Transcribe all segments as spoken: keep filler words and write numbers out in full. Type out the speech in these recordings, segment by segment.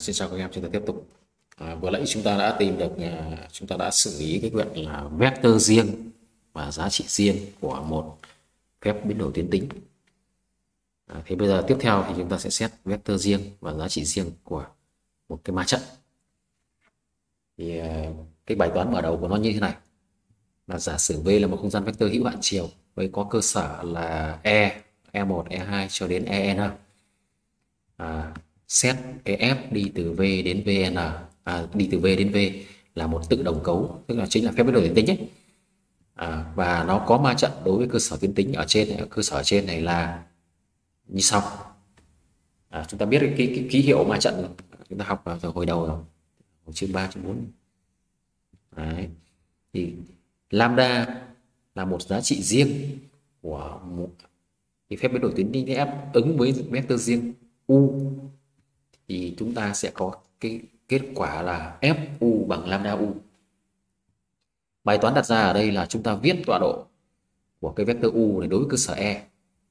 Xin chào các em, chúng ta tiếp tục. À, vừa nãy chúng ta đã tìm được, à, chúng ta đã xử lý cái chuyện là vector riêng và giá trị riêng của một phép biến đổi tuyến tính. À, thế bây giờ tiếp theo thì chúng ta sẽ xét vector riêng và giá trị riêng của một cái ma trận. Thì à, cái bài toán mở đầu của nó như thế này, là giả sử V là một không gian vector hữu hạn chiều với có cơ sở là E, e một, e hai cho đến en. À, xét cái f đi từ V đến Vn, à, đi từ V đến V là một tự đồng cấu, tức là chính là phép biến đổi tuyến tính ấy. À, và nó có ma trận đối với cơ sở tuyến tính ở trên này, cơ sở ở trên này là như sau. À, chúng ta biết cái, cái, cái ký hiệu ma trận chúng ta học vào từ hồi đầu rồi, chương ba chương bốn. Đấy. Thì lambda là một giá trị riêng của một cái phép biến đổi tuyến tính F ứng với vector riêng u, thì chúng ta sẽ có cái kết quả là Fu bằng lambda u. Bài toán đặt ra ở đây là chúng ta viết tọa độ của cái vector u này đối với cơ sở E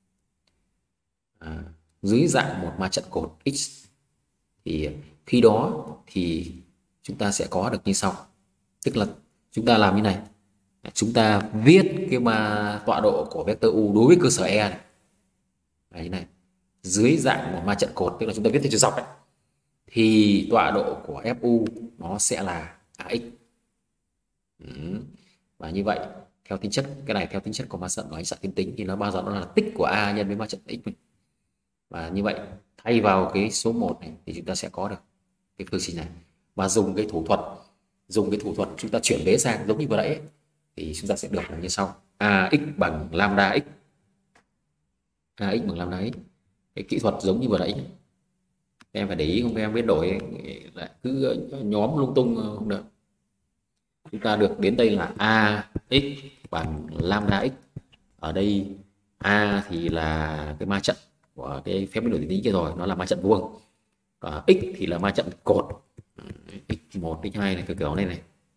à, dưới dạng một ma trận cột x. Thì khi đó thì chúng ta sẽ có được như sau, tức là chúng ta làm như này, chúng ta viết cái ma tọa độ của vector u đối với cơ sở E này, này, như này dưới dạng một ma trận cột, tức là chúng ta viết theo chiều dọc ấy, thì tọa độ của Fu nó sẽ là ax. Ừ. Và như vậy theo tính chất, cái này theo tính chất của ma trận và ánh xạ tuyến tính thì nó bao giờ nó là tích của A nhân với ma trận x. Và như vậy thay vào cái số một này thì chúng ta sẽ có được cái phương trình này, và dùng cái thủ thuật dùng cái thủ thuật chúng ta chuyển vế sang giống như vừa nãy ấy, thì chúng ta sẽ được là như sau: ax bằng lambda x, ax bằng lambda x. Cái kỹ thuật giống như vừa nãy, em phải để ý không, em biết đổi lại cứ nhóm lung tung không được. Chúng ta được đến đây là ax bằng lambda x. Ở đây a thì là cái ma trận của cái phép biến đổi tuyến tính kia rồi, nó là ma trận vuông. Và x thì là ma trận cột, x một, x hai này, kiểu kiểu này này,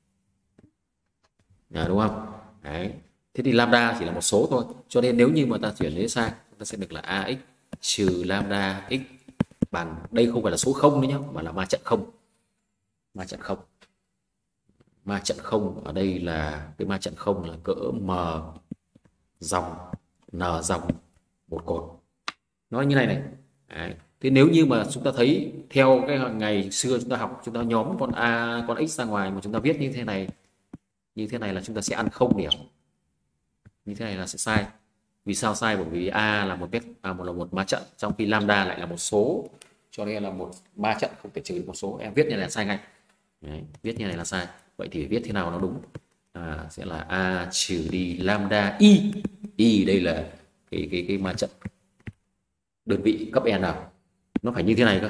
à, đúng không? Đấy. Thế thì lambda chỉ là một số thôi, cho nên nếu như mà ta chuyển đến sang, chúng ta sẽ được là ax trừ lambda x bằng, đây không phải là số không nữa nhé, mà là ma trận không. Ma trận không. Ma trận không ở đây là cái ma trận không là cỡ m dòng n dòng một cột. Nó như này này. Đấy. Thế nếu như mà chúng ta thấy theo cái ngày xưa chúng ta học, chúng ta nhóm con a, con x ra ngoài mà chúng ta viết như thế này, như thế này là chúng ta sẽ ăn không điểm. Như thế này là sẽ sai. Vì sao sai? Bởi vì a là một vec, à, một là một ma trận, trong khi lambda lại là một số, cho nên là một ma trận không thể trừ một số. Em viết như này là sai ngay. Đấy, viết như này là sai. Vậy thì viết thế nào nó đúng? À, sẽ là a trừ đi lambda y. Y đây là cái cái cái ma trận đơn vị cấp n nào, nó phải như thế này cơ.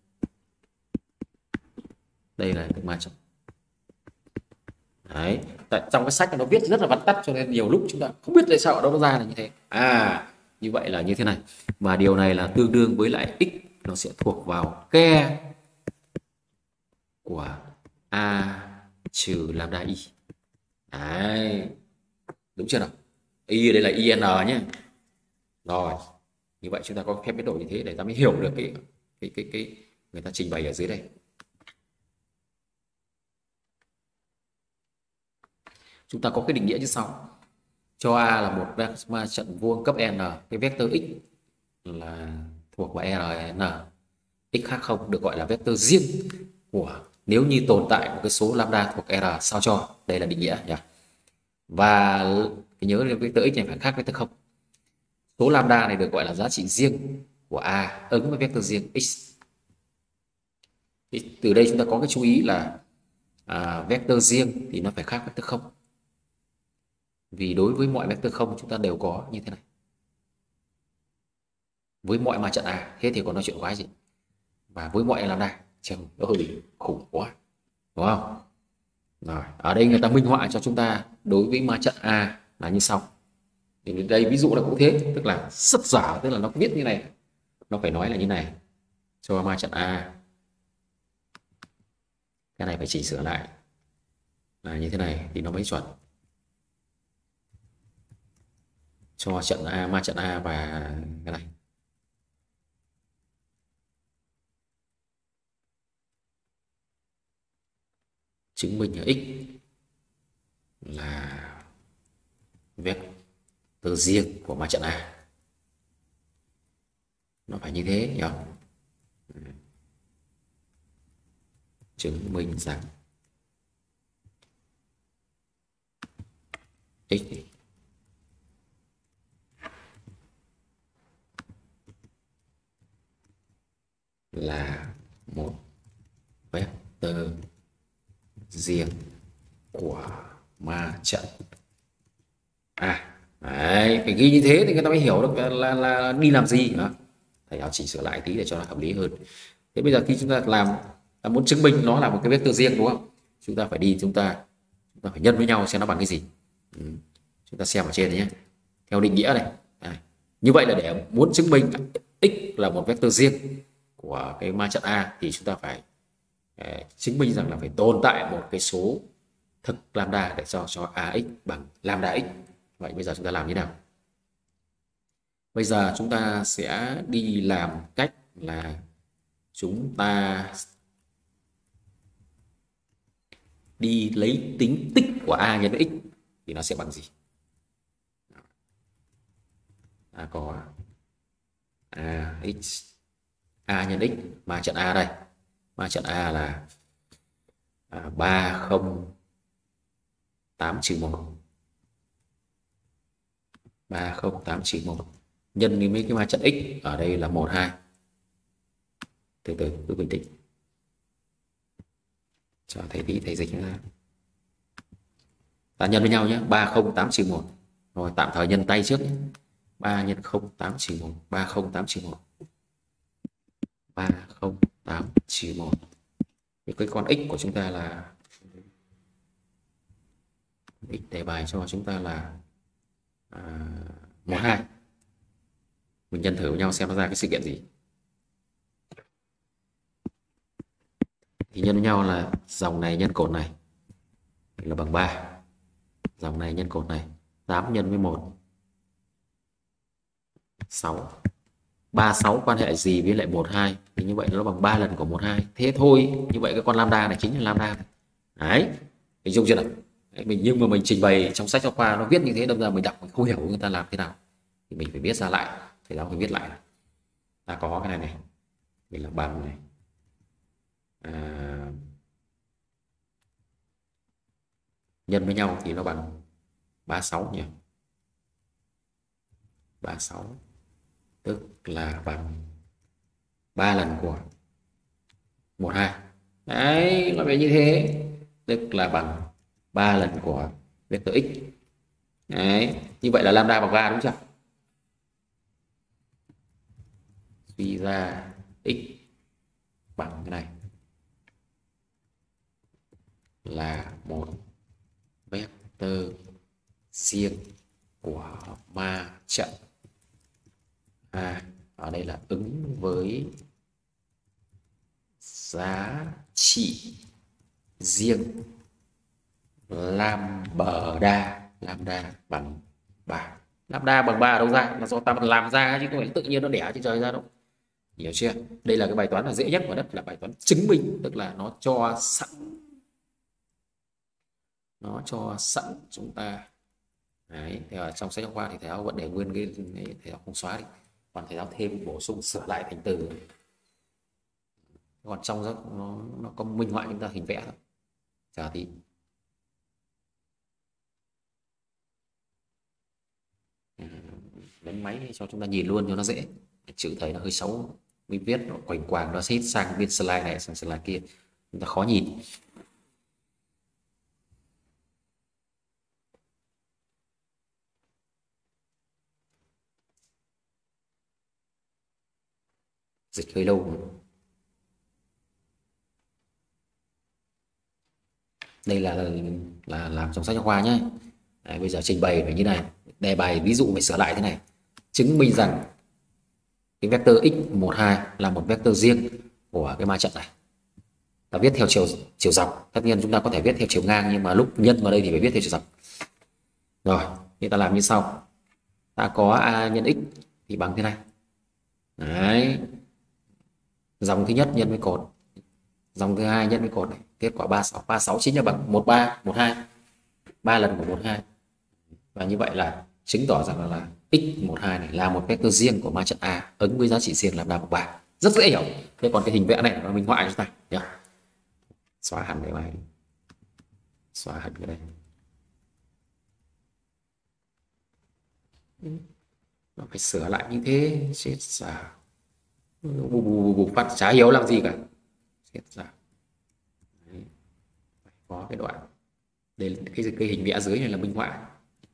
Đây là cái ma trận. Đấy, tại trong cái sách nó viết rất là vắn tắt, cho nên nhiều lúc chúng ta không biết tại sao ở đâu nó ra là như thế. À, như vậy là như thế này, và điều này là tương đương với lại x nó sẽ thuộc vào ke của a trừ lambda y. Đấy, đúng chưa nào? Y ở đây là in nhé. Rồi, như vậy chúng ta có phép biến đổi như thế để ta mới hiểu được cái cái cái cái người ta trình bày ở dưới đây. Chúng ta có cái định nghĩa như sau: cho A là một ma trận vuông cấp n, cái vector x là thuộc vào Rn, x khác không được gọi là vector riêng của nếu như tồn tại một cái số lambda thuộc R sao cho. Đây là định nghĩa nhỉ. Và nhớ là vector x này phải khác vector không. Số lambda này được gọi là giá trị riêng của A ứng với vector riêng x. Thì từ đây chúng ta có cái chú ý là à, vector riêng thì nó phải khác vector không. Vì đối với mọi vector không chúng ta đều có như thế này. Với mọi ma trận A, thế thì còn nói chuyện quái gì. Và với mọi lambda, trời nó hơi khủng quá. Đúng không? Rồi, ở đây người ta minh họa cho chúng ta đối với ma trận A là như sau. Thì đây ví dụ là cũng thế, tức là rất dở, tức là nó viết như này, nó phải nói là như này. Cho ma trận A, cái này phải chỉnh sửa lại là như thế này thì nó mới chuẩn. Cho trận A, ma trận A và cái này chứng minh ở x là vectơ riêng của ma trận A. Nó phải như thế nhỉ? Chứng minh rằng x là một vectơ riêng của ma trận A. Đấy, phải ghi như thế thì người ta mới hiểu được là, là, là đi làm gì nữa. Thầy giáo chỉnh sửa lại tí để cho nó hợp lý hơn. Thế bây giờ khi chúng ta làm ta muốn chứng minh nó là một cái vectơ riêng đúng không? Chúng ta phải đi chúng ta chúng ta phải nhân với nhau xem nó bằng cái gì. Ừ. Chúng ta xem ở trên này nhé. Theo định nghĩa này. À, như vậy là để muốn chứng minh x là một vectơ riêng của cái ma trận A thì chúng ta phải uh, chứng minh rằng là phải tồn tại một cái số thực lambda để cho cho ax bằng lambda x. Vậy bây giờ chúng ta làm như nào? Bây giờ chúng ta sẽ đi làm cách là chúng ta đi lấy tính tích của a nhân với x thì nó sẽ bằng gì? Ta có a x a nhân x ma trận A đây. Ma trận A là à, ba không tám trừ một. ba không tám trừ một nhân với mấy cái ma trận x ở đây là một hai. Từ từ cứ bình tĩnh. Cho thầy tí thầy dịch ra. Ta nhân với nhau nhé, ba không tám trừ một. Rồi tạm thời nhân tay trước nhé. ba nhân không tám trừ một, ba không tám trừ một. ba không tám trừ một. Cái con x của chúng ta là x đề bài cho chúng ta là à, một hai. Mình nhân thử với nhau xem nó ra cái sự kiện gì. Thì nhân với nhau là dòng này nhân cột này là bằng ba. Dòng này nhân cột này tám nhân với một sáu. ba sáu quan hệ gì với lại một hai thì như vậy nó bằng ba lần của một hai. Thế thôi, như vậy cái con lambda này chính là lambda này. Đấy, hình dung chưa nào? Đấy, mình nhưng mà mình trình bày trong sách giáo khoa nó viết như thế, đâm ra mình đọc mình không hiểu người ta làm thế nào thì mình phải viết ra lại, thầy giáo phải viết lại. Ta có cái này này, mình là bằng này à, nhân với nhau thì nó bằng ba mươi sáu nhỉ. ba mươi sáu tức là bằng ba lần của một hai. Đấy, nó phải như thế. Tức là bằng ba lần của vector x. Đấy, như vậy là lambda bằng ba đúng chưa? Suy ra x bằng cái này là một vectơ riêng của ma trận A. Ở đây là ứng với giá trị riêng lambda lambda bằng ba. Lambda bằng ba đâu ra? Là do ta làm ra chứ không phải tự nhiên nó đẻ trên trời ra đâu. Hiểu chưa? Đây là cái bài toán là dễ nhất của đất, là bài toán chứng minh, tức là nó cho sẵn nó cho sẵn chúng ta. Đấy, thì ở trong sách giáo khoa thì thầy giáo vẫn để nguyên cái, cái thầy giáo không xóa đi, còn thầy giáo thêm bổ sung sửa lại thành từ. Còn trong đó nó nó có minh họa chúng ta hình vẽ thôi. Chờ tí. Đánh máy cho chúng ta nhìn luôn cho nó dễ. Chữ thầy nó hơi xấu, mình viết nó quành quàng, nó xít sang bên slide này sang slide kia, chúng ta khó nhìn. Dịch hơi lâu. Đây là là làm trong sách giáo khoa nhé. Đấy, bây giờ trình bày phải như này, đề bài ví dụ phải sửa lại thế này. Chứng minh rằng cái vector x một hai là một vector riêng của cái ma trận này. Ta viết theo chiều chiều dọc, tất nhiên chúng ta có thể viết theo chiều ngang, nhưng mà lúc nhân vào đây thì phải viết theo chiều dọc. Rồi, thì ta làm như sau. Ta có a nhân x thì bằng thế này. Đấy. Dòng thứ nhất nhân với cột dòng thứ hai nhân với cột này, kết quả ba mươi sáu, ba mươi sáu chính là bằng một ba, một hai, ba lần của một hai. Và như vậy là chứng tỏ rằng là, là x một hai này là một vectơ riêng của ma trận A ứng với giá trị riêng lambda bằng ba. Rất dễ hiểu. Thế còn cái hình vẽ này là minh họa cho chúng ta nhé. Xóa hẳn cái bài, xóa hẳn cái đây. Nó phải sửa lại như thế, chết giả. Bù bù bù bù phát chả hiểu làm gì cả. Chết giả. Đấy. Có cái đoạn đây là cái, cái hình vẽ dưới này là minh họa.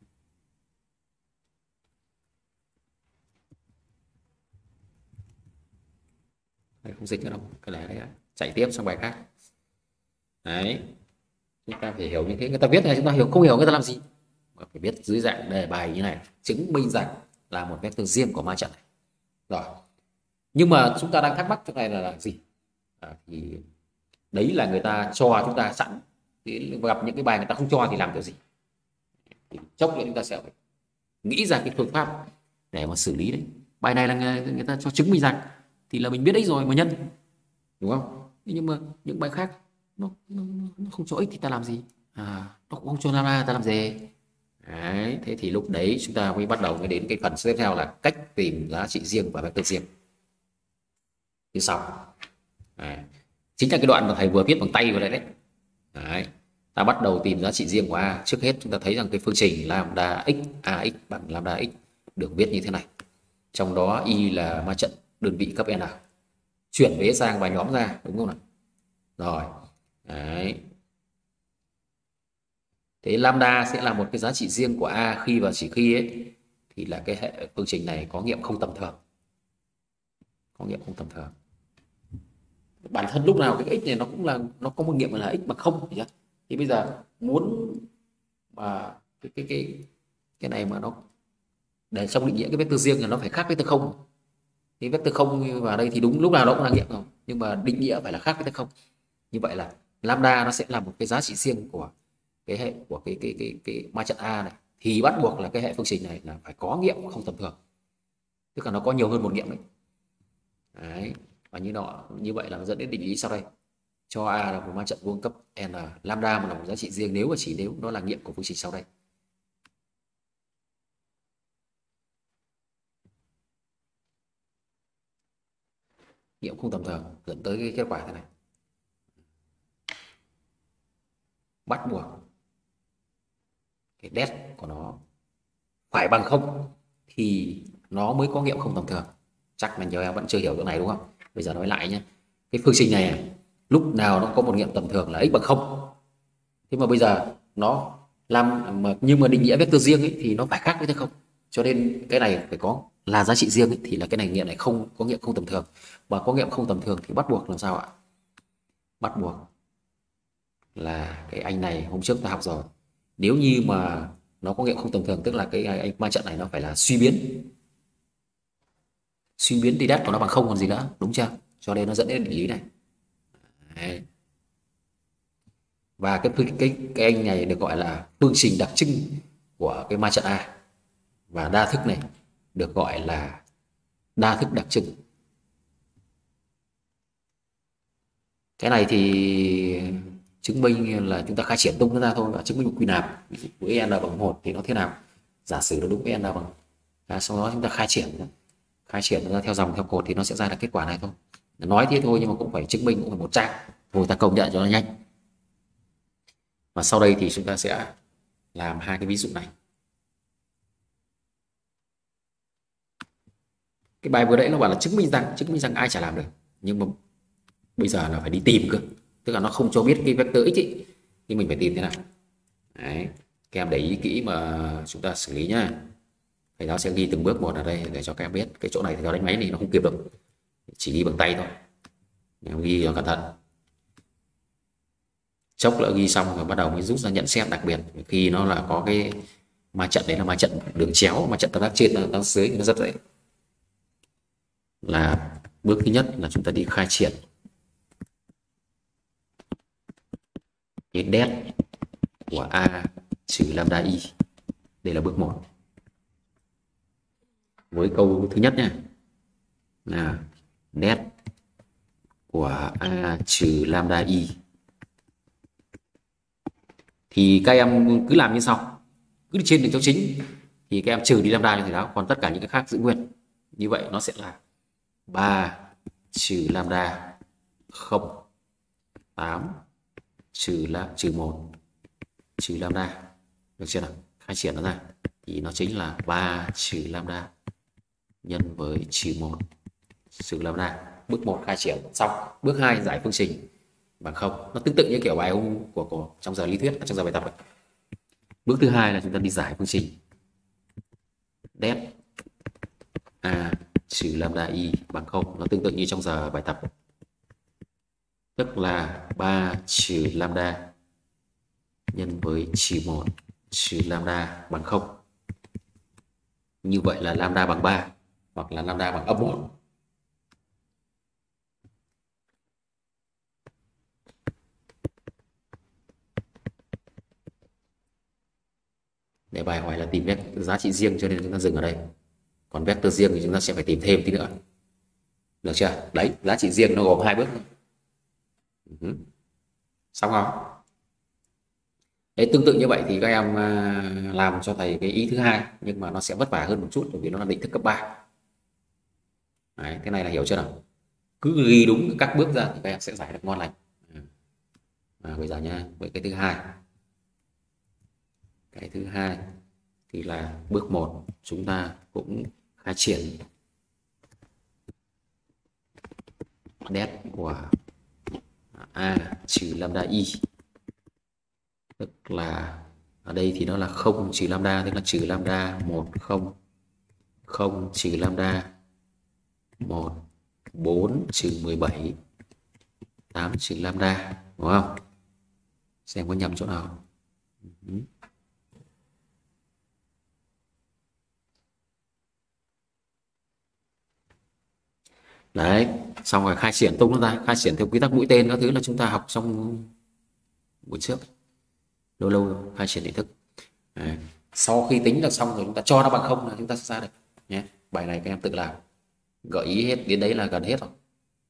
Đây, không dịch nữa đâu, cái này đấy, chạy tiếp sang bài khác. Đấy, chúng ta phải hiểu như thế. Người ta viết này chúng ta hiểu, không hiểu người ta làm gì. Mà phải biết dưới dạng đề bài như này, chứng minh rằng là một vectơ riêng của ma trận này. Rồi, nhưng mà chúng ta đang thắc mắc chỗ này là, là gì? À, thì đấy là người ta cho chúng ta sẵn, thì gặp những cái bài người ta không cho thì làm kiểu gì? Thì chốc nữa chúng ta sẽ phải nghĩ ra cái phương pháp để mà xử lý đấy. Bài này là người, người ta cho chứng minh rằng thì là mình biết x rồi mà nhân, đúng không? Nhưng mà những bài khác nó, nó, nó không cho x thì ta làm gì? À, nó cũng không cho lambda ta làm gì? Đấy, thế thì lúc đấy chúng ta mới bắt đầu mới đến cái phần tiếp theo là cách tìm giá trị riêng và vectơ riêng. Như sau. Đấy. Chính là cái đoạn mà thầy vừa viết bằng tay vào đấy đấy. Đấy. Ta bắt đầu tìm giá trị riêng của A. Trước hết chúng ta thấy rằng cái phương trình lambda x ax bằng lambda x được viết như thế này. Trong đó y là ma trận đơn vị cấp n. Chuyển vế sang bài nhóm ra, đúng không nào? Rồi. Đấy. Thế lambda sẽ là một cái giá trị riêng của A khi và chỉ khi ấy thì là cái hệ phương trình này có nghiệm không tầm thường. Có nghiệm không tầm thường. Bản thân lúc nào cái x này nó cũng là nó có một nghiệm là x bằng không thì, thì bây giờ muốn mà cái cái cái cái này mà nó để trong định nghĩa cái vectơ riêng là nó phải khác vectơ không. Thì vectơ không vào đây thì đúng lúc nào nó cũng là nghiệm rồi, nhưng mà định nghĩa phải là khác vectơ không. Như vậy là lambda nó sẽ là một cái giá trị riêng của cái hệ của cái cái cái cái ma trận A này, thì bắt buộc là cái hệ phương trình này là phải có nghiệm không tầm thường, tức là nó có nhiều hơn một nghiệm đấy. Đấy. Và như đó, như vậy là nó dẫn đến định lý sau đây. Cho A là một ma trận vuông cấp n, lambda mà là một giá trị riêng nếu và chỉ nếu nó là nghiệm của phương trình sau đây. Nghiệm không tầm thường dẫn tới cái kết quả thế này. Bắt buộc cái det của nó phải bằng không thì nó mới có nghiệm không tầm thường. Chắc là nhiều em vẫn chưa hiểu chỗ này đúng không? Bây giờ nói lại nhé. Cái phương trình này lúc nào nó có một nghiệm tầm thường là x bằng không. Thế mà bây giờ nó làm mà nhưng mà định nghĩa vectơ riêng ấy, thì nó phải khác với không. Cho nên cái này phải có là giá trị riêng ấy, thì là cái này nghiệm này không có nghiệm không tầm thường. Và có nghiệm không tầm thường thì bắt buộc làm sao ạ? Bắt buộc là cái anh này hôm trước ta học rồi. Nếu như mà nó có nghiệm không tầm thường tức là cái anh ma trận này nó phải là suy biến. Suy biến thì đắt của nó bằng không còn gì nữa, đúng chưa? Cho nên nó dẫn đến định lý này. Đấy. Và cái, cái cái anh này được gọi là phương trình đặc trưng của cái ma trận A. Và đa thức này được gọi là đa thức đặc trưng. Cái này thì chứng minh là chúng ta khai triển tung nó ra thôi, và chứng minh một quy nạp với n bằng một thì nó thế nào. Giả sử nó đúng với n bằng à, sau đó chúng ta khai triển khai triển nó ra theo dòng theo cột thì nó sẽ ra được kết quả này thôi. Nói thế thôi nhưng mà cũng phải chứng minh, cũng phải một trang thôi, ta công nhận cho nó nhanh. Và sau đây thì chúng ta sẽ làm hai cái ví dụ này. Cái bài vừa nãy nó bảo là chứng minh rằng chứng minh rằng ai chả làm được, nhưng mà bây giờ là phải đi tìm cơ, tức là nó không cho biết cái vector x ấy, thì mình phải tìm thế nào. Đấy, các em để ý kỹ mà chúng ta xử lý nhá. Thầy giáo sẽ ghi từng bước một ở đây để cho các em biết. Cái chỗ này thì đánh máy thì nó không kịp được, chỉ ghi bằng tay thôi, em ghi cho cẩn thận. Chốc nữa ghi xong rồi bắt đầu mới rút ra nhận xét đặc biệt khi nó là có cái ma trận đấy là ma trận đường chéo, ma trận tam giác trên tam giác dưới nó rất dễ. Là bước thứ nhất là chúng ta đi khai triển cái det của A trừ lambda y. Đây là bước một. Với câu thứ nhất nha, là det của của a trừ lambda y. Thì các em cứ làm như sau, cứ trên đường chéo chính thì các em trừ đi lambda như thế nào, còn tất cả những cái khác giữ nguyên. Như vậy nó sẽ là ba trừ lambda không, tám trừ là trừ một trừ lambda, được chưa nào? Khai triển nó ra thì nó chính là ba trừ lambda nhân với trừ một trừ lambda. Bước một khai triển xong. Bước hai giải phương trình bằng không. Nó tương tự như kiểu bài hôm của, của trong giờ lý thuyết, trong giờ bài tập ấy. Bước thứ hai là chúng ta đi giải phương trình det a trừ lambda y bằng không. Nó tương tự như trong giờ bài tập, tức là ba trừ lambda nhân với trừ một trừ lambda bằng không. Như vậy là lambda bằng ba hoặc là lambda bằng âm một. Để bài hỏi là tìm vector giá trị riêng cho nên chúng ta dừng ở đây. Còn vector riêng thì chúng ta sẽ phải tìm thêm tí nữa. Được chưa? Đấy, giá trị riêng nó gồm hai bước. Ừ. Xong không? Đấy, tương tự như vậy thì các em làm cho thầy cái ý thứ hai, nhưng mà nó sẽ vất vả hơn một chút bởi vì nó là định thức cấp ba. Đấy, thế này là hiểu chưa nào? Cứ ghi đúng các bước ra thì các em sẽ giải được ngon lành. À, bây giờ nha, với cái thứ hai. Cái thứ hai thì là bước một chúng ta cũng khai triển det của a trừ lambda y, tức là ở đây thì nó là không trừ lambda, tức là trừ lambda một không, không trừ lambda một, bốn trừ mười bảy, tám trừ lambda, đúng không? Xem có nhầm chỗ nào. Đấy, xong rồi khai triển tung nó ra, khai triển theo quy tắc mũi tên các thứ là chúng ta học trong buổi trước, lâu lâu khai triển định thức. Đấy. Sau khi tính được xong rồi chúng ta cho nó bằng không là chúng ta sẽ ra được nhé. Bài này các em tự làm, gợi ý hết đến đấy là gần hết rồi.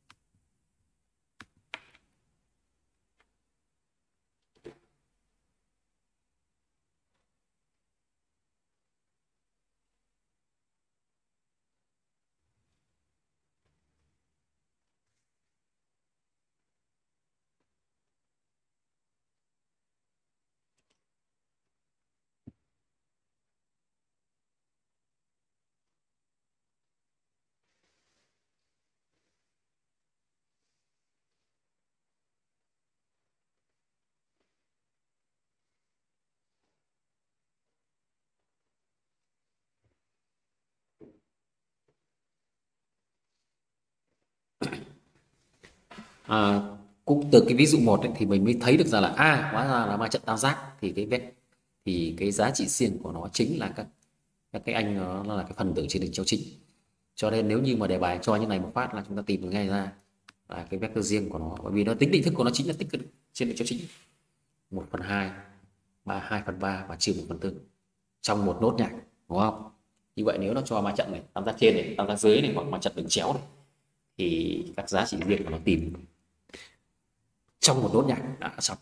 À, cũng từ cái ví dụ một ấy, thì mình mới thấy được ra là a à, hóa ra là ma trận tam giác, thì cái vec thì cái giá trị xiên của nó chính là các các cái anh nó, nó là cái phần tử trên đường chéo chính. Cho nên nếu như mà đề bài cho như này một phát là chúng ta tìm được ngay ra là cái vector riêng của nó, bởi vì nó tính định thức của nó chính là tích cực trên đường chéo chính. Một phần hai, ba hai phần ba và trừ một phần tư trong một nốt nhạc, đúng không? Như vậy nếu nó cho ma trận này, tam giác trên này, tam giác dưới này, hoặc ma trận đường chéo này, thì các giá trị riêng của nó tìm trong một nốt nhạc đã xong.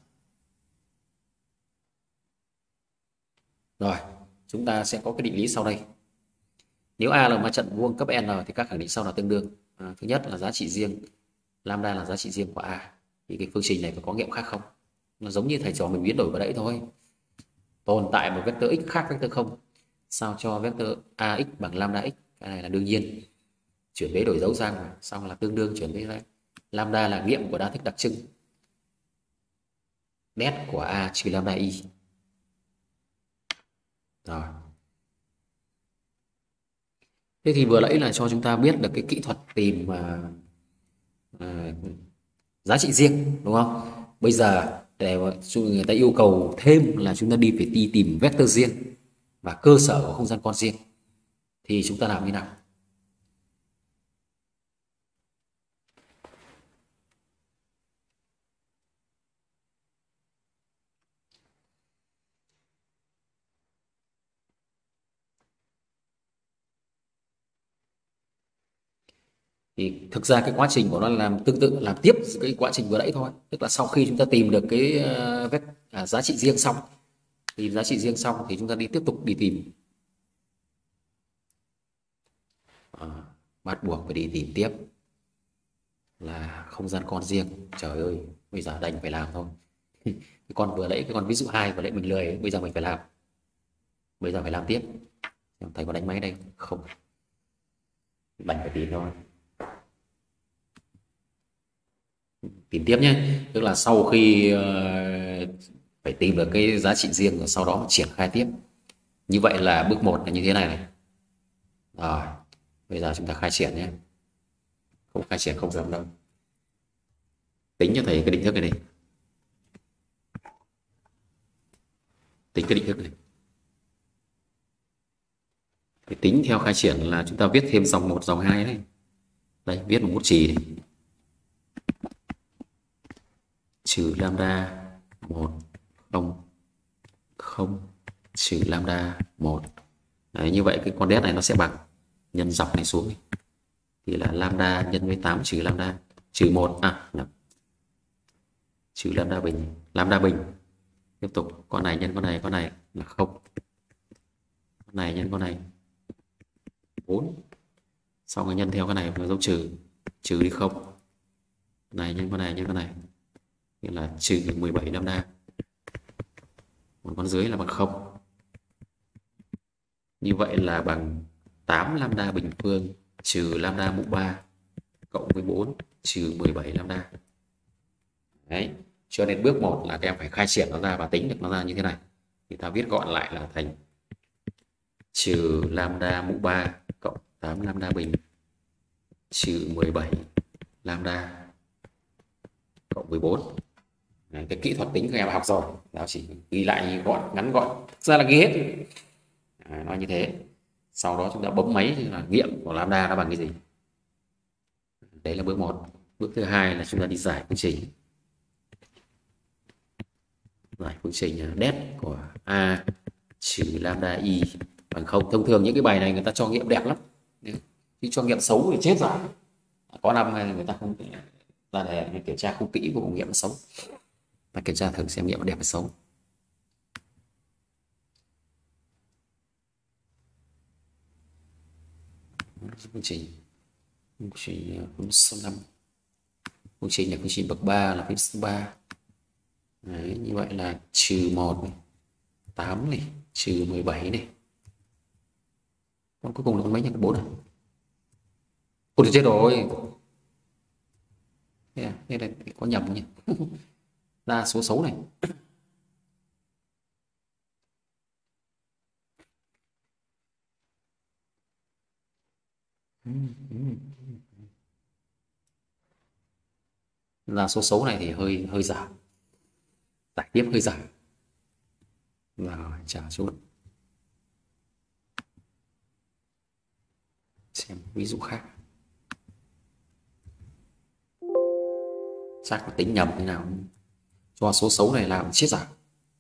Rồi, chúng ta sẽ có cái định lý sau đây. Nếu A là ma trận vuông cấp n thì các khẳng định sau là tương đương. À, thứ nhất là giá trị riêng, lambda là giá trị riêng của A. Thì cái phương trình này có có nghiệm khác không? Nó giống như thầy trò mình biến đổi vào đấy thôi. Tồn tại một vector x khác vector không, sao cho vector ax bằng lambda x, cái này là đương nhiên. Chuyển vế đổi dấu sang mà, xong là tương đương chuyển vế đây. Lambda là nghiệm của đa thức đặc trưng det của a trừ lambda y. Rồi. Thế thì vừa nãy là cho chúng ta biết được cái kỹ thuật tìm uh, uh, giá trị riêng, đúng không? Bây giờ để người ta yêu cầu thêm là chúng ta đi phải đi tìm vector riêng và cơ sở của không gian con riêng, thì chúng ta làm như nào? Thì thực ra cái quá trình của nó làm tương tự, làm tiếp cái quá trình vừa nãy thôi, tức là sau khi chúng ta tìm được cái uh, vec, à, giá trị riêng xong, tìm giá trị riêng xong thì chúng ta đi tiếp tục đi tìm, à, bắt buộc phải đi tìm tiếp là không gian con riêng. Trời ơi, bây giờ đành phải làm thôi. Cái con vừa nãy, cái con ví dụ hai vừa nãy mình lười, bây giờ mình phải làm, bây giờ phải làm tiếp. Thầy có đánh máy đây không? Đành phải tìm thôi, tìm tiếp nhé. Tức là sau khi uh, phải tìm được cái giá trị riêng rồi sau đó triển khai tiếp. Như vậy là bước một là như thế này này. Rồi, bây giờ chúng ta khai triển nhé. Không khai triển không dám đâu. Tính cho thầy cái định thức này đi. Tính cái định thức này. Phải tính theo khai triển là chúng ta viết thêm dòng một, dòng hai đấy. Đây, viết một bút chì này. Trừ lambda một, không, không, trừ lambda một. Đấy, như vậy cái con đét này nó sẽ bằng nhân dọc này xuống thì là lambda nhân với tám trừ lambda trừ một, à nhầm. Trừ lambda bình, lambda bình. Tiếp tục con này nhân con này, con này là không. Con này nhân con này bốn. Xong rồi nhân theo cái này với dấu trừ, trừ đi không. Con này nhân con này nhân con này thì là trừ mười bảy lambda. Một con dưới là bằng không. Như vậy là bằng tám lambda bình phương trừ lambda mũ ba cộng với bốn trừ mười bảy lambda. Đấy, cho nên bước một là các em phải khai triển nó ra và tính được nó ra như thế này. Thì ta viết gọn lại là thành trừ lambda mũ ba cộng tám lambda bình trừ mười bảy lambda cộng với bốn. Đấy, cái kỹ thuật tính các em học rồi, giáo chỉ ghi lại gọn, ngắn gọn, thực ra là ghi hết. À, nói như thế. Sau đó chúng ta bấm máy là nghiệm của lambda nó bằng cái gì. Đấy là bước một. Bước thứ hai là chúng ta đi giải phương trình. Giải phương trình det của a trừ lambda y bằng không. Thông thường những cái bài này người ta cho nghiệm đẹp lắm, chứ cho nghiệm xấu thì chết rồi. Có năm hay người ta không ra đề kiểm tra không kỹ của nghiệm nó xấu. Ta kiểm tra thử xem nghiệm đẹp hay xấu. Phương trình phương trình phương số năm, phương trình là phương trình bậc ba là phép số ba. Đấy, như vậy là trừ một này, tám này, trừ mười bảy này. Con cuối cùng là con mấy nhỉ? bốn à? Ôi thì chết rồi. Thế, à? Thế là có nhầm nhỉ? Ra số xấu này. Ra số xấu này thì hơi hơi giả. Giải tiếp hơi giả. Rồi trả chút. Xem ví dụ khác. Chắc là tính nhầm thế nào. Cho số xấu này làm chết giả.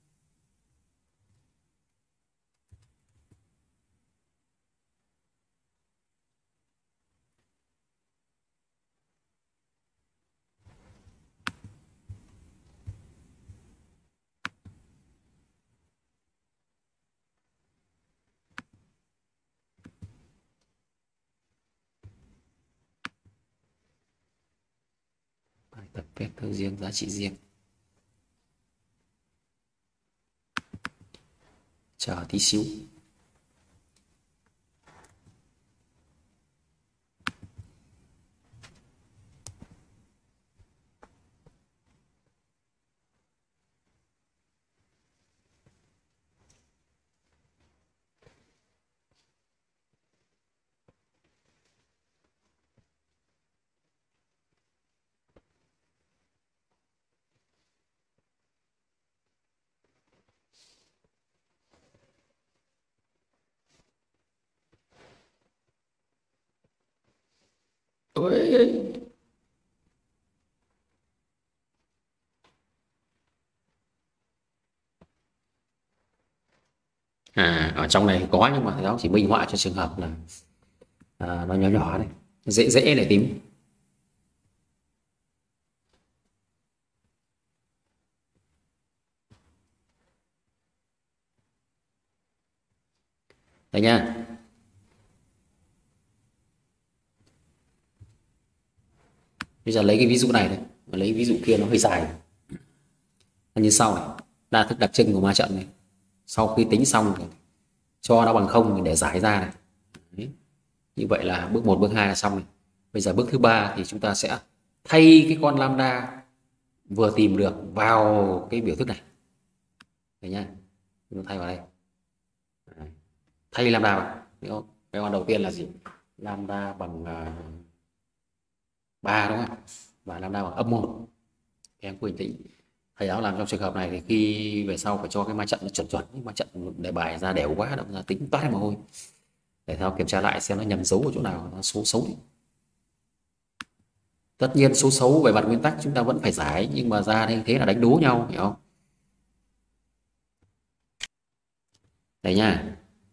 Bài tập vector riêng, giá trị riêng. Chờ tí xíu. Ôi. À, ở trong này có nhưng mà thầy giáo chỉ minh họa cho trường hợp là à, nó nhỏ nhỏ này, dễ dễ để tính. Đây nha. Bây giờ lấy cái ví dụ này này, và lấy ví dụ kia nó hơi dài. Như sau này, đa thức đặc trưng của ma trận này. Sau khi tính xong thì cho nó bằng không để giải ra này. Đấy. Như vậy là bước một, bước hai là xong này. Bây giờ bước thứ ba thì chúng ta sẽ thay cái con lambda vừa tìm được vào cái biểu thức này. Đấy nhá. Chúng ta thay vào đây. Đấy. Thay lambda vào. Cái con đầu tiên là gì? Lambda bằng uh, ba đúng không? Và lambda bằng âm một. Em bình tĩnh. Thầy giáo làm trong trường hợp này thì khi về sau phải cho cái ma trận nó chuẩn chuẩn, ma trận đề bài ra đều quá, đâm ra tính toát mồ hôi. Để thao kiểm tra lại xem nó nhầm dấu ở chỗ nào, nó số xấu. Tất nhiên số xấu về mặt nguyên tắc chúng ta vẫn phải giải, nhưng mà ra đây thế là đánh đố nhau, hiểu không? Đây nha.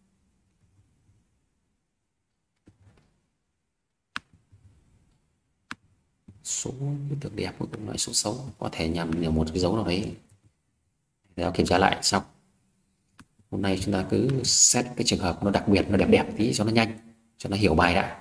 Số tưởng đẹp cuối cùng lại số xấu, có thể nhầm ở một cái dấu nào đấy. Để kiểm tra lại xong. Hôm nay chúng ta cứ xét cái trường hợp nó đặc biệt, nó đẹp đẹp tí cho nó nhanh, cho nó hiểu bài đã.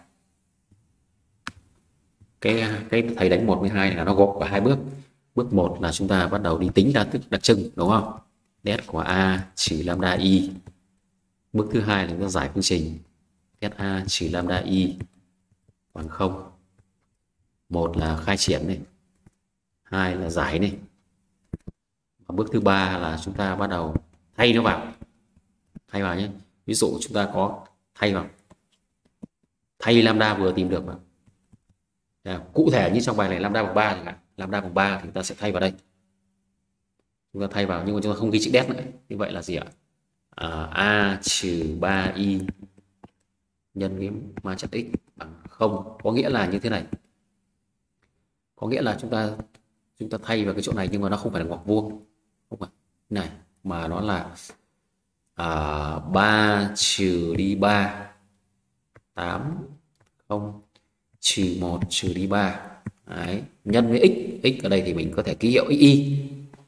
Cái cái thầy đánh một với hai là nó gộp vào hai bước. Bước một là chúng ta bắt đầu đi tính ra thức đặc trưng, đúng không? Det của A trừ lambda y. Bước thứ hai là chúng ta giải phương trình. Det A trừ lambda y bằng không. Một là khai triển này, hai là giải này. Và bước thứ ba là chúng ta bắt đầu thay nó vào. Thay vào nhé. Ví dụ chúng ta có thay vào. Thay lambda vừa tìm được vào. Cụ thể như trong bài này lambda bằng ba chẳng hạn, lambda bằng ba thì chúng ta sẽ thay vào đây. Chúng ta thay vào nhưng mà chúng ta không ghi chữ det nữa. Như vậy là gì ạ? À, A trừ ba y nhân với ma trận x bằng không. Có nghĩa là như thế này. Có nghĩa là chúng ta chúng ta thay vào cái chỗ này nhưng mà nó không phải là ngoặc vuông. Không phải. Này, mà nó là à, ba trừ đi ba tám không trừ một trừ đi ba. Đấy, nhân với x, x ở đây thì mình có thể ký hiệu y.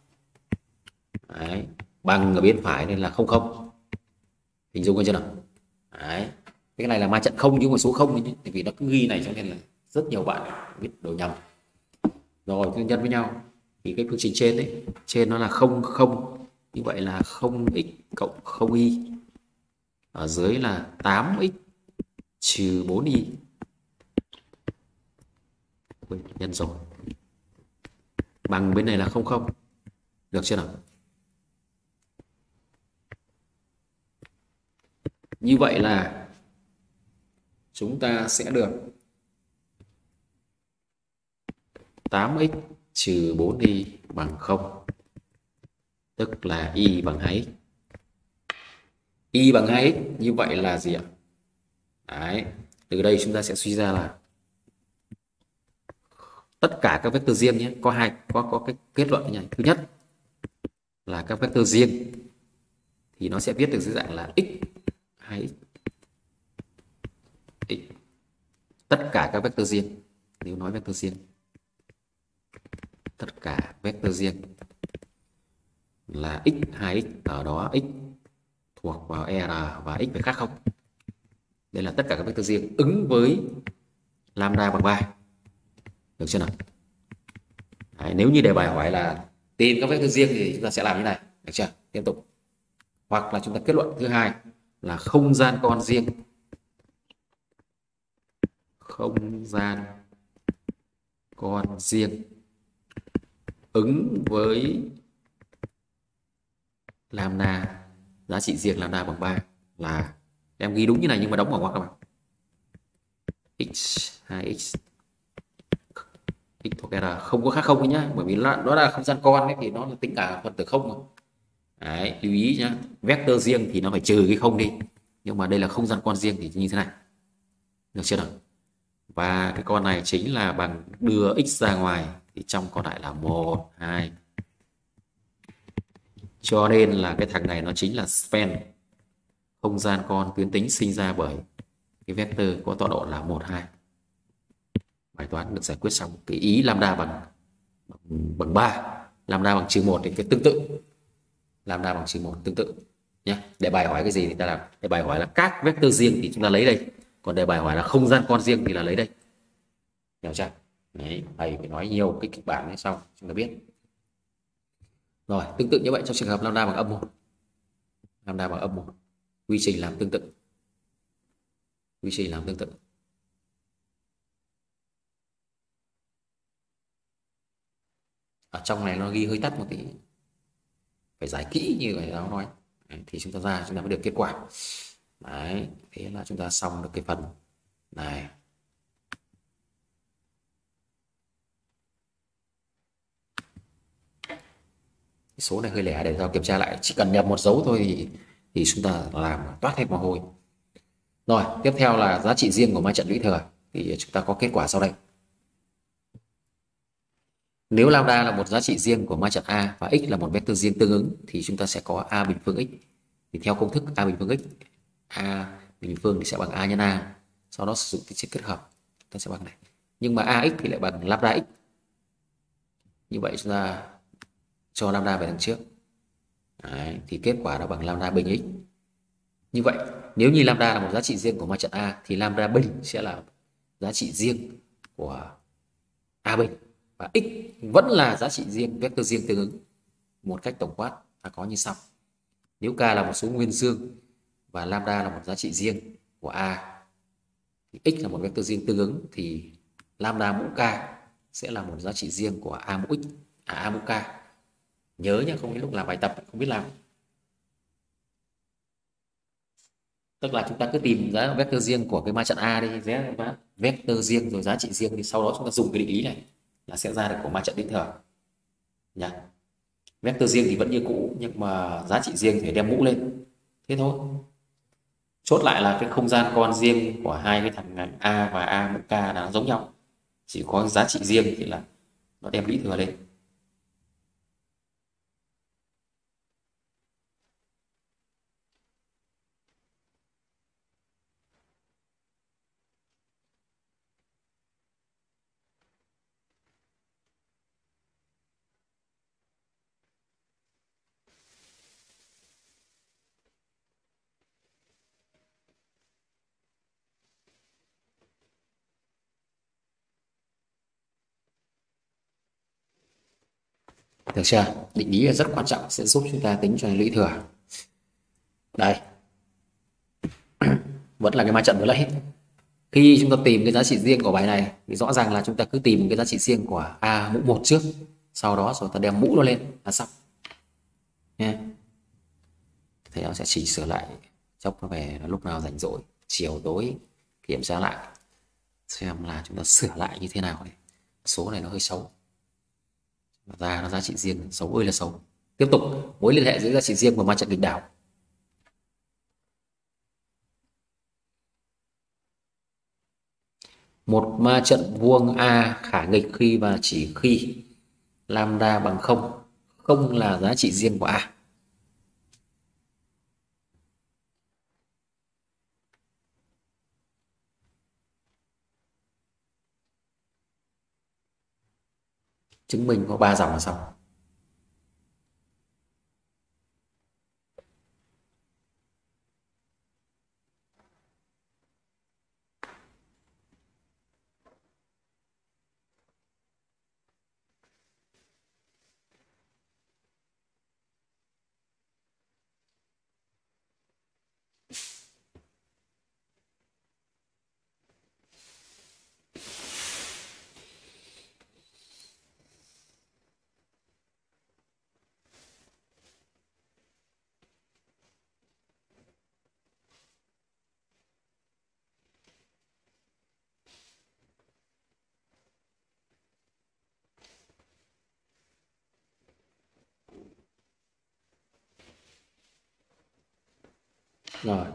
Đấy, bằng ở bên phải nên là không không. Hình dung chưa nào? Đấy, cái này là ma trận không chứ không phải số không, thì vì nó cứ ghi này cho nên là rất nhiều bạn biết đổi nhầm. Rồi cứ nhân với nhau thì cái phương trình trên đấy, trên nó là không không, như vậy là không x cộng không y, ở dưới là tám x trừ bốn y. Nhân rồi, bằng bên này là không không, được chưa nào? Như vậy là chúng ta sẽ được tám x trừ bốn y bằng không, tức là y bằng hai x. Y bằng hai x như vậy là gì ạ? Đấy, từ đây chúng ta sẽ suy ra là tất cả các vectơ riêng nhé, có hai có có cái kết luận như này. Thứ nhất là các vectơ riêng thì nó sẽ viết được dưới dạng là x hai x. X. Tất cả các vectơ riêng, nếu nói vectơ riêng, tất cả vectơ riêng là x hai x, ở đó x thuộc vào R và x phải khác không. Đây là tất cả các vectơ riêng ứng với lambda bằng ba. Được chưa nào? Đấy, nếu như đề bài hỏi là tìm các vectơ riêng thì chúng ta sẽ làm như này, được chưa? Tiếp tục. Hoặc là chúng ta kết luận thứ hai là không gian con riêng. Không gian con riêng ứng với lambda, giá trị riêng lambda bằng ba là em ghi đúng như này nhưng mà đóng vào ngoặc các bạn. X hai x x thuộc R không có khác không ấy nhá, bởi vì nó là không gian con ấy, thì nó là tính cả phần tử không mà. Đấy, lưu ý nhá, vectơ riêng thì nó phải trừ cái không đi, nhưng mà đây là không gian con riêng thì như thế này, được chưa nào? Và cái con này chính là bằng đưa x ra ngoài thì trong còn lại là một, hai. Cho nên là cái thằng này nó chính là span, không gian con tuyến tính sinh ra bởi cái vector có tọa độ là một, hai. Bài toán được giải quyết xong. Cái ý lambda bằng bằng ba, lambda bằng trừ một thì cái tương tự. Lambda bằng trừ một tương tự. nhé. Đề bài hỏi cái gì thì ta làm. Đề bài hỏi là các vectơ riêng thì chúng ta lấy đây, còn đề bài hỏi là không gian con riêng thì là lấy đây, hiểu chưa? Đấy, thầy phải nói nhiều cái kịch bản này xong chúng ta biết. Rồi tương tự như vậy trong trường hợp lambda bằng âm một, lambda bằng âm một, quy trình làm tương tự, quy trình làm tương tự. Ở trong này nó ghi hơi tắt một tí, phải giải kỹ như thầy giáo nói. Đấy, thì chúng ta ra chúng ta mới được kết quả. Đấy, thế là chúng ta xong được cái phần này. Cái số này hơi lẻ, để thầy kiểm tra lại, chỉ cần nhập một dấu thôi thì, thì chúng ta làm toát hết mồ hôi. Rồi tiếp theo là giá trị riêng của ma trận lũy thừa, thì chúng ta có kết quả sau đây. Nếu lambda là một giá trị riêng của ma trận A và x là một vectơ riêng tương ứng thì chúng ta sẽ có a bình phương x. Thì theo công thức a bình phương x, a bình phương thì sẽ bằng a nhân a, sau đó sử dụng tính chất kết hợp ta sẽ bằng này. Nhưng mà ax thì lại bằng lambda x. Như vậy chúng ta cho lambda về đằng trước. Đấy, thì kết quả nó bằng lambda bình x. Như vậy nếu như lambda là một giá trị riêng của ma trận A thì lambda bình sẽ là giá trị riêng của a bình, và x vẫn là giá trị riêng, vectơ riêng tương ứng. Một cách tổng quát ta có như sau. Nếu k là một số nguyên dương và lambda là một giá trị riêng của a, thì x là một vectơ riêng tương ứng, thì lambda mũ k sẽ là một giá trị riêng của a mũ x, à, a mũ k. Nhớ nhé, không đến lúc làm bài tập không biết làm. Tức là chúng ta cứ tìm giá vectơ riêng của cái ma trận A đi, vectơ riêng rồi giá trị riêng, thì sau đó chúng ta dùng cái định lý này là sẽ ra được của ma trận lũy thừa nhá. Vectơ riêng thì vẫn như cũ, nhưng mà giá trị riêng thì đem mũ lên, thế thôi. Chốt lại là cái không gian con riêng của hai cái thằng A và A mũ k là giống nhau, chỉ có giá trị riêng thì là nó đem lũy thừa lên. Được chưa? Định lý là rất quan trọng, sẽ giúp chúng ta tính cho lũy thừa. Đây vẫn là cái ma trận vừa lấy. Khi chúng ta tìm cái giá trị riêng của bài này thì rõ ràng là chúng ta cứ tìm cái giá trị riêng của a mũ một trước, sau đó rồi ta đem mũ nó lên là xong nha. Thầy nó sẽ chỉnh sửa lại chốc nó về lúc nào rảnh rỗi, chiều tối kiểm tra lại xem là chúng ta sửa lại như thế nào này. Số này nó hơi xấu, ra nó giá trị riêng xấu ơi là xấu. Tiếp tục mối liên hệ giữa giá trị riêng và ma trận nghịch đảo. Một ma trận vuông A khả nghịch khi và chỉ khi lambda bằng không, không là giá trị riêng của A. Chứng minh có ba dòng là xong. Rồi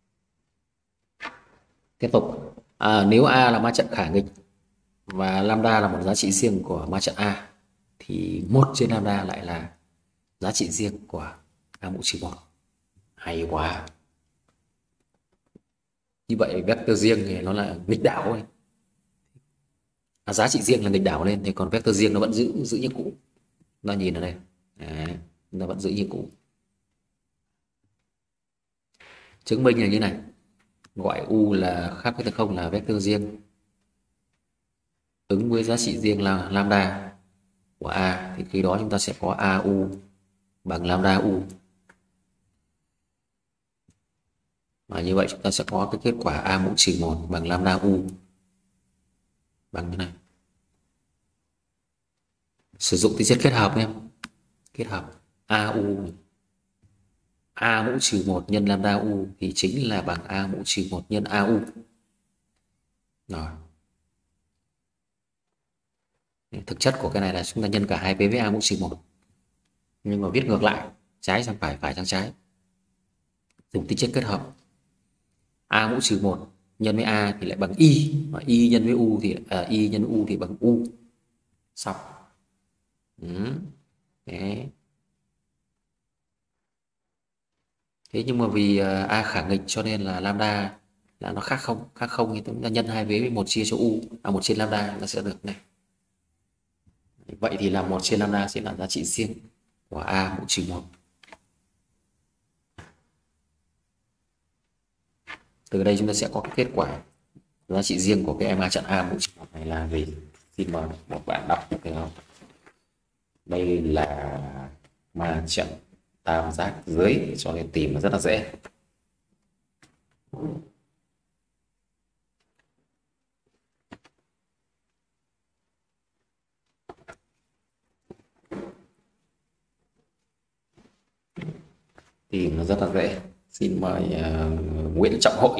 tiếp tục, à, nếu A là ma trận khả nghịch và lambda là một giá trị riêng của ma trận A thì một trên lambda lại là giá trị riêng của A mũ trừ một. Hay quá. Như vậy vectơ riêng thì nó là nghịch đảo ấy. À, giá trị riêng là nghịch đảo lên, thì còn vectơ riêng nó vẫn giữ giữ như cũ. Nó nhìn ở đây. Đấy, nó vẫn giữ như cũ. Chứng minh là như này, gọi u là khác với không là vectơ riêng ứng với giá trị riêng là lambda của a, thì khi đó chúng ta sẽ có a u bằng lambda u. Và như vậy chúng ta sẽ có cái kết quả a mũ trừ một bằng lambda u bằng như này. Sử dụng tính chất kết hợp em, kết hợp a u a mũ trừ một nhân lambda u thì chính là bằng a mũ trừ một nhân a u. Rồi. Thực chất của cái này là chúng ta nhân cả hai bên với a mũ trừ một. Nhưng mà viết ngược lại, trái sang phải, phải sang trái. Dùng tính chất kết hợp. A mũ trừ một nhân với a thì lại bằng y, và y nhân với u thì à, y nhân u thì bằng u. Xong. Ừ. Đấy. Thế nhưng mà vì a khả nghịch cho nên là lambda là nó khác không, khác không thì chúng ta nhân hai vế với một chia cho u, à một trên lambda nó sẽ được này. Vậy thì là một trên lambda sẽ là giá trị riêng của a mũ trừ một. Từ đây chúng ta sẽ có cái kết quả giá trị riêng của cái em a chẵn a mũ trừ một này là gì? Xin mời một bạn đọc được không? Đây là ma trận tam giác dưới, cho nên tìm nó rất là dễ. Tìm nó rất là dễ. Xin mời uh, Nguyễn Trọng Hội.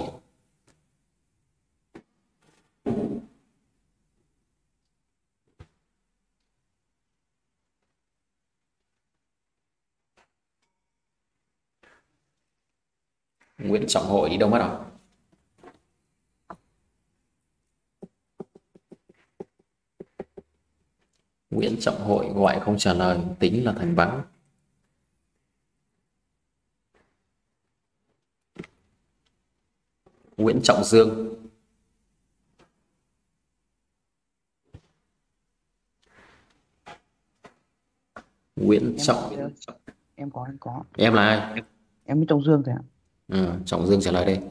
Nguyễn Trọng Hội đi đâu mất rồi? Nguyễn Trọng Hội gọi không trả lời, tính là thành vắng. Nguyễn Trọng Dương. Nguyễn em Trọng có, em có em có em là ai? em với Trọng Dương thôi ạ. Ừ, Trọng Dương trả lời đây.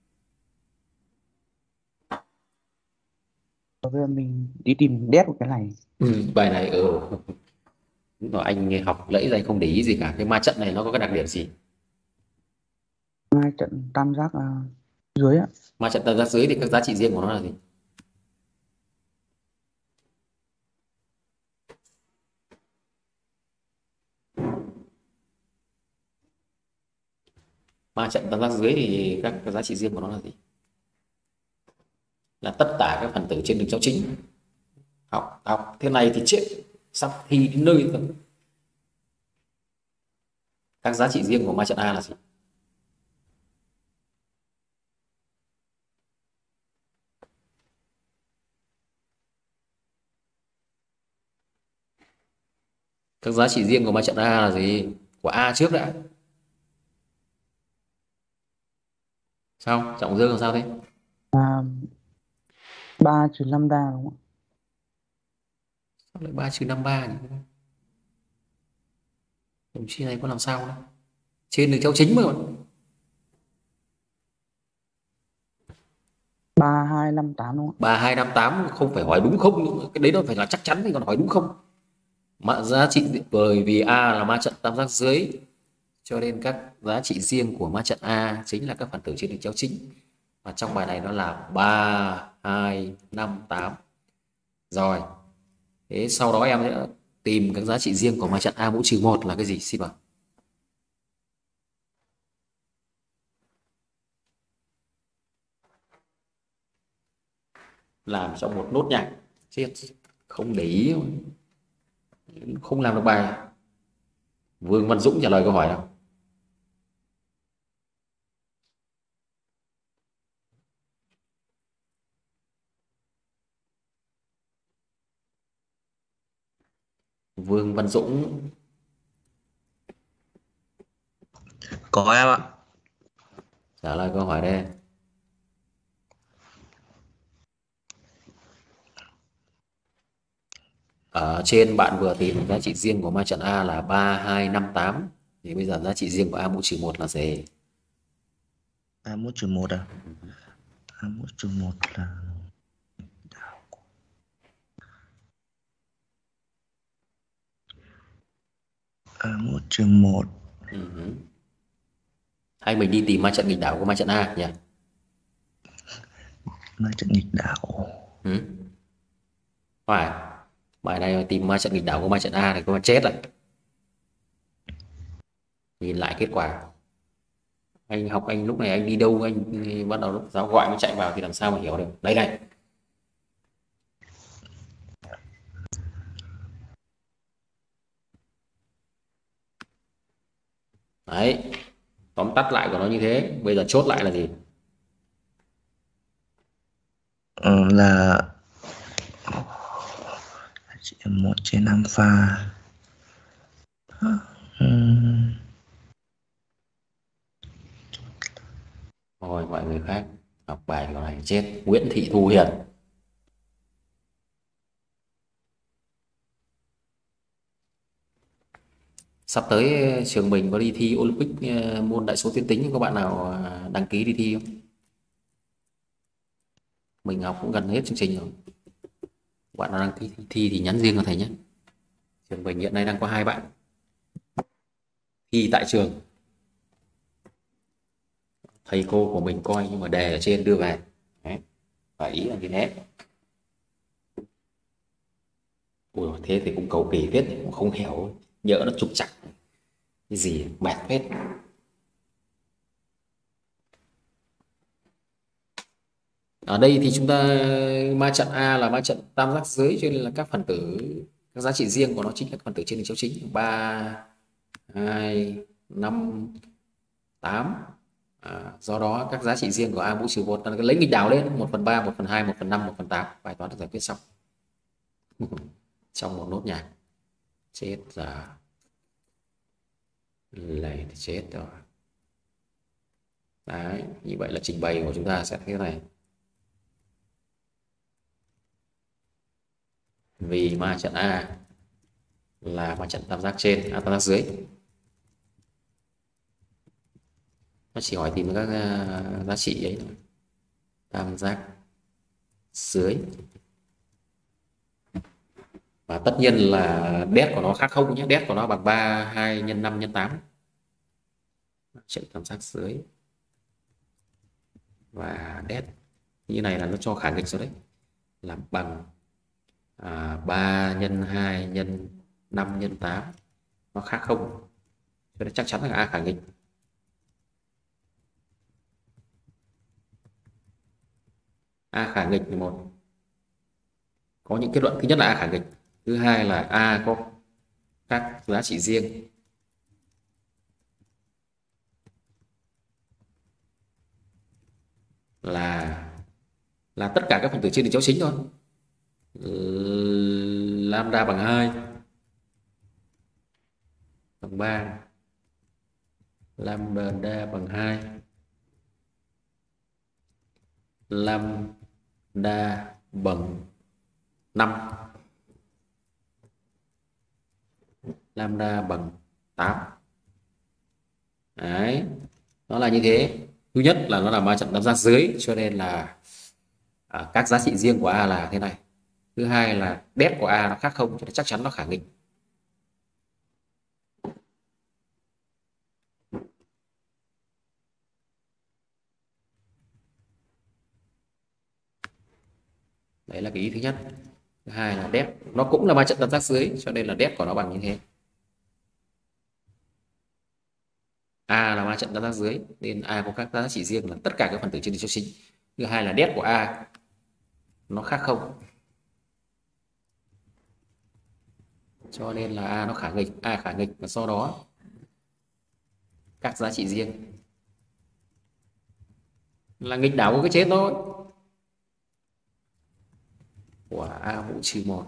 Bây giờ mình đi tìm đét của cái này. Ừ, bài này ừ. Rồi anh học lẫy ra anh không để ý gì cả. Cái ma trận này nó có cái đặc điểm gì? Hai trận tam giác uh, dưới ạ. Ma trận tam giác dưới thì các giá trị riêng của nó là gì? Ma trận tam giác dưới thì các, các giá trị riêng của nó là gì? Là tất cả các phần tử trên đường chéo chính. Học học thế này thì chết, sắp thi đến nơi rồi. Các giá trị riêng của ma trận A là gì? Các giá trị riêng của ma trận A là gì? Của A trước đã. Sao? Trọng Dương làm sao thế? À, ba trừ lambda đúng không ạ? Sao lại ba trừ năm ba nhỉ? Đồng chí này có làm sao đâu. Trên đường chéo chính mà. Ba hai năm tám đúng không ạ? ba hai năm tám không phải hỏi đúng không, cái đấy nó phải là chắc chắn thì còn hỏi đúng không. Mà giá trị bởi vì A là ma trận tam giác dưới cho nên các giá trị riêng của ma trận A chính là các phần tử trên đường chéo chính. Và trong bài này nó là ba hai năm tám. Rồi. Thế sau đó em sẽ tìm các giá trị riêng của ma trận A mũ trừ một là cái gì? Xin bảo. Làm trong một nốt nhạc. Chết. Không để ý. Không làm được bài. Vương Văn Dũng trả lời câu hỏi nào. Vương Văn Dũng. Có em ạ. Trả lời câu hỏi đây. Ở trên bạn vừa tìm giá trị riêng của ma trận A là ba hai năm tám. Thì bây giờ giá trị riêng của A mũ trừ một là gì? hai mươi mốt trừ một à? hai mươi mốt trừ một là hai mươi mốt trừ một. Ừ. Hay mình đi tìm ma trận nghịch đảo của ma trận A nhỉ? Ma trận nghịch đảo. Ừ. Phải. Bài này tìm ma trận nghịch đảo của ma trận A thì có mà chết rồi. Nhìn lại kết quả. Anh học anh lúc này anh đi đâu, anh bắt đầu lúc giáo gọi mới chạy vào thì làm sao mà hiểu được. Đây này. Đấy. Tóm tắt lại của nó như thế. Bây giờ chốt lại là gì? Ừ, là một trên alpha. uhm. Rồi mọi người khác học bài của này chết. Nguyễn Thị Thu Hiền. Sắp tới trường mình có đi thi Olympic môn đại số tuyến tính, có bạn nào đăng ký đi thi không? Mình học cũng gần hết chương trình rồi. Bạn nào đăng ký thi thì nhắn riêng cho thầy nhé. Trường mình hiện nay đang có hai bạn thi tại trường. Thầy cô của mình coi nhưng mà đề ở trên đưa về. Đấy. Và ý là như thế. Ui, thế thì cũng cầu kỳ viết cũng không hiểu, nhỡ nó trục trặc cái gì bẹt hết. Ở đây thì chúng ta ma trận A là ma trận tam giác dưới, cho nên là các phần tử, các giá trị riêng của nó chính là các phần tử trên hình chéo chính ba, hai, năm, tám. À, do đó các giá trị riêng của A mũ trừ một là lấy nghịch đảo lên một phần ba, một phần hai, một phần năm, một phần tám. Bài toán được giải quyết xong trong một nốt nhạc. Chết giờ này thì chết rồi. Đấy, như vậy là trình bày của chúng ta sẽ thế này. Vì ma trận A là ma trận tam giác trên, à, tam giác dưới. Nó chỉ hỏi tìm các uh, giá trị ấy thôi. Tam giác dưới. Và tất nhiên là đét của nó khác không nhé. Đét của nó bằng ba, hai nhân năm nhân tám. Trận tam giác dưới. Và đét như này là nó cho khả nghịch rồi đấy. Là bằng à, ba nhân hai nhân năm nhân tám. Nó khác không. Cho nên chắc chắn là A khả nghịch. A khả nghịch một. Có những kết luận. Thứ nhất là A khả nghịch. Thứ hai là A có các giá trị riêng. Là là tất cả các phần tử trên hình chéo chính thôi. Lambda bằng hai, bằng ba, lambda bằng hai, lambda bằng năm, lambda bằng tám. Đấy, nó là như thế. Thứ nhất là nó là ma trận tam giác dưới, cho nên là à, các giá trị riêng của A là thế này. Thứ hai là đét của A nó khác không, cho nên chắc chắn nó khả nghịch. Đấy là cái ý thứ nhất. Thứ hai là đét nó cũng là ma trận tam giác dưới, cho nên là đét của nó bằng như thế. A là ma trận tam giác dưới nên A có các giá trị riêng là tất cả các phần tử trên hình chéo chính. Thứ hai là đét của A nó khác không, cho nên là A nó khả nghịch. A khả nghịch và sau đó các giá trị riêng là nghịch đảo của cái chết thôi, của A mũ trừ một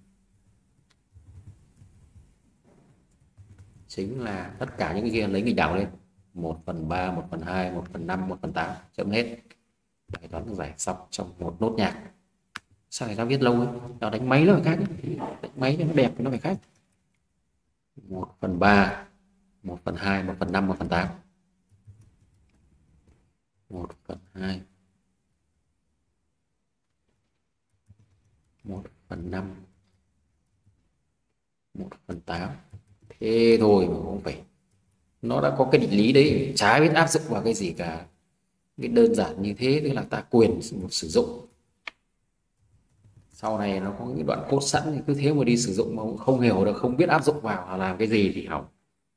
chính là tất cả những cái kia lấy nghịch đảo lên. Một phần ba, một phần hai, một phần năm, một phần tám. Chấm hết. Bài toán được giải xong trong một nốt nhạc. Sao người ta viết lâu ấy? Nó đánh máy nó phải khác. Đánh máy cho nó đẹp nó phải khác. Một phần ba, một phần hai, một phần năm, một phần tám. một phần hai, một phần năm, một phần tám. Thế thôi mà cũng phải, nó đã có cái định lý đấy, chả biết áp dụng vào cái gì cả. Cái đơn giản như thế, tức là ta quyền sử dụng, sau này nó có những đoạn code sẵn thì cứ thế mà đi sử dụng mà không hiểu được, không biết áp dụng vào là làm cái gì thì hỏng.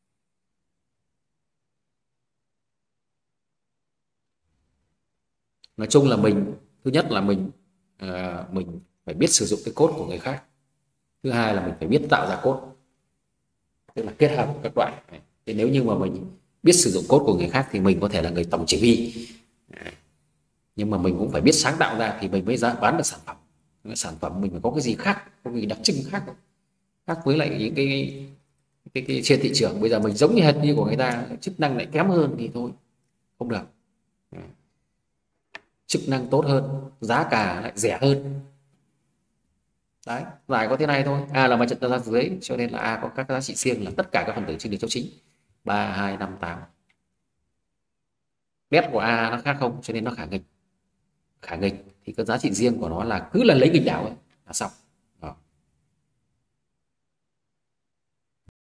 Nói chung là mình, thứ nhất là mình à, mình phải biết sử dụng cái code của người khác, thứ hai là mình phải biết tạo ra code, tức là kết hợp các đoạn. Thì nếu như mà mình biết sử dụng code của người khác thì mình có thể là người tổng chỉ huy, nhưng mà mình cũng phải biết sáng tạo ra thì mình mới ra bán được sản phẩm. Sản phẩm mình phải có cái gì khác, có cái đặc trưng khác khác với lại những cái cái, cái, cái trên thị trường. Bây giờ mình giống như hệt như của người ta, chức năng lại kém hơn thì thôi, không được. Chức năng tốt hơn, giá cả lại rẻ hơn. Đấy, giải có thế này thôi. A là mặt trận ra dưới, cho nên là A có các giá trị riêng là tất cả các phần tử trên đường châu chính ba, hai, năm, tám. Bet của A nó khác không, cho nên nó khả nghịch. Khả nghịch thì cái giá trị riêng của nó là cứ là lấy nghịch đảo ấy là xong.